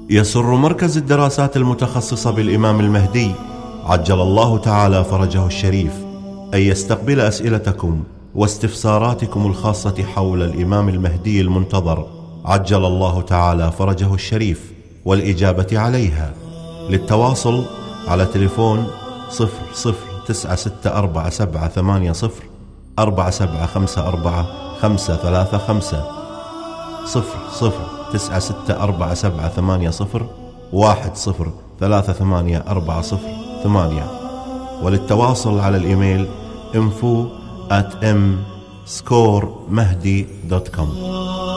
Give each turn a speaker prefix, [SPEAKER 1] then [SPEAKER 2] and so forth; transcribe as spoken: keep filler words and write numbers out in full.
[SPEAKER 1] يسر مركز الدراسات المتخصصة بالإمام المهدي عجل الله تعالى فرجه الشريف أن يستقبل أسئلتكم واستفساراتكم الخاصة حول الإمام المهدي المنتظر عجل الله تعالى فرجه الشريف والإجابة عليها. للتواصل على تليفون صفر صفر تسعة ستة أربعة سبعة ثمانية صفر أربعة سبعة خمسة أربعة خمسة ثلاثة خمسة صفر صفر تسعة ستة أربعة سبعة ثمانية صفر واحد صفر ثلاثة ثمانية أربعة صفر ثمانية. وللتواصل على الإيميل info at m score mahdi dot com.